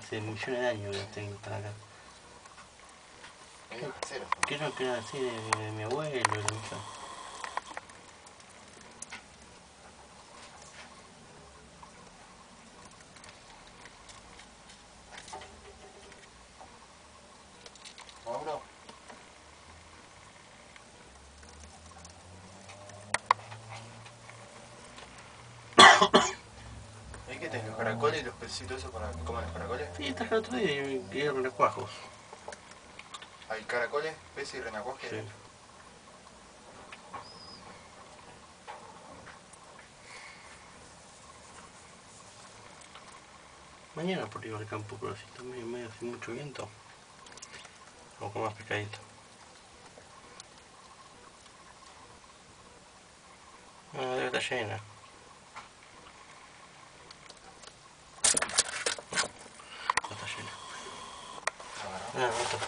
hace millones de años que están acá. Creo que era así de mi abuelo, de mi hija. Mauro. ¿Y qué tenés? ¿Los caracoles y los pecitos esos para que coman los caracoles? Sí, traje el otro día y quería renacuajos. ¿Hay caracoles, peces y renacuajes? Sí. Mañana por ir al campo, pero así también medio sin mucho viento. Vamos con más pescadito. Ah, debe estar llena. No está llena. Ah, no está.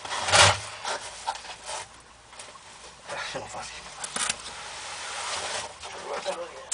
Está lleno fácil. Yo lo voy a hacerlo bien.